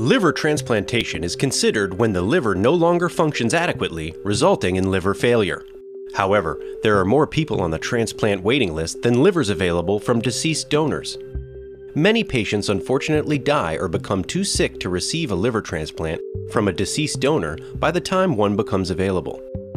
Liver transplantation is considered when the liver no longer functions adequately, resulting in liver failure. However, there are more people on the transplant waiting list than livers available from deceased donors. Many patients unfortunately die or become too sick to receive a liver transplant from a deceased donor by the time one becomes available.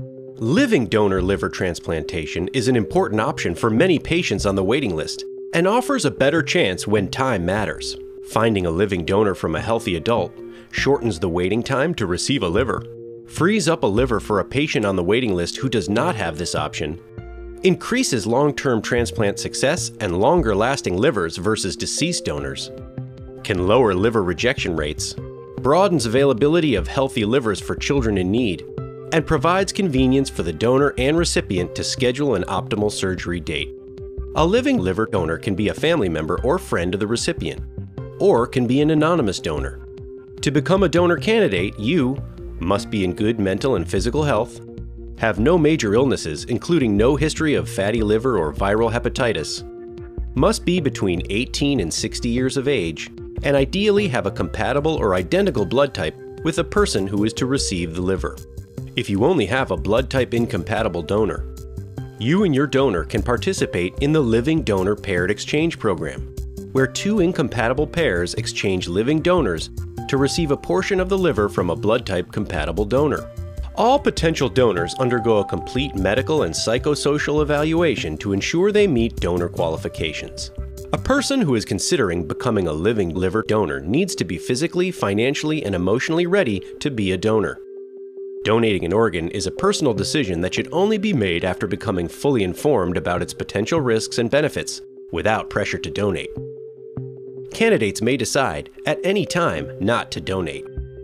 Living donor liver transplantation is an important option for many patients on the waiting list and offers a better chance when time matters. Finding a living donor from a healthy adult shortens the waiting time to receive a liver, frees up a liver for a patient on the waiting list who does not have this option, increases long-term transplant success and longer-lasting livers versus deceased donors, can lower liver rejection rates, broadens availability of healthy livers for children in need, and provides convenience for the donor and recipient to schedule an optimal surgery date. A living liver donor can be a family member or friend of the recipient, or can be an anonymous donor. To become a donor candidate, you must be in good mental and physical health, have no major illnesses including no history of fatty liver or viral hepatitis, must be between 18 and 60 years of age, and ideally have a compatible or identical blood type with the person who is to receive the liver. If you only have a blood type incompatible donor, you and your donor can participate in the Living Donor Paired Exchange Program, where two incompatible pairs exchange living donors to receive a portion of the liver from a blood type compatible donor. All potential donors undergo a complete medical and psychosocial evaluation to ensure they meet donor qualifications. A person who is considering becoming a living liver donor needs to be physically, financially, and emotionally ready to be a donor. Donating an organ is a personal decision that should only be made after becoming fully informed about its potential risks and benefits, without pressure to donate. Candidates may decide at any time not to donate.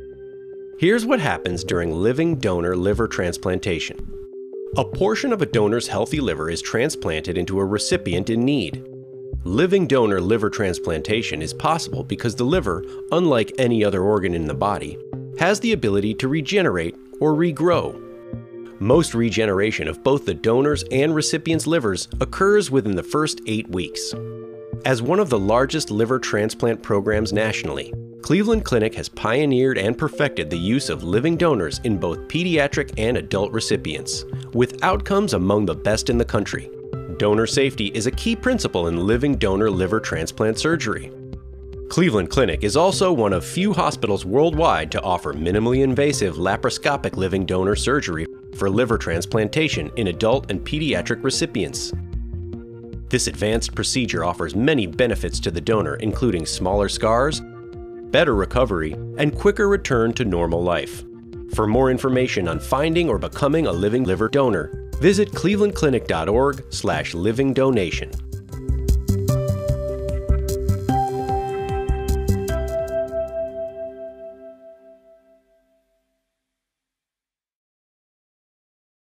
Here's what happens during living donor liver transplantation. A portion of a donor's healthy liver is transplanted into a recipient in need. Living donor liver transplantation is possible because the liver, unlike any other organ in the body, has the ability to regenerate or regrow. Most regeneration of both the donor's and recipient's livers occurs within the first 8 weeks. As one of the largest liver transplant programs nationally, Cleveland Clinic has pioneered and perfected the use of living donors in both pediatric and adult recipients, with outcomes among the best in the country. Donor safety is a key principle in living donor liver transplant surgery. Cleveland Clinic is also one of few hospitals worldwide to offer minimally invasive laparoscopic living donor surgery for liver transplantation in adult and pediatric recipients. This advanced procedure offers many benefits to the donor, including smaller scars, better recovery, and quicker return to normal life. For more information on finding or becoming a living liver donor, visit clevelandclinic.org/livingdonation.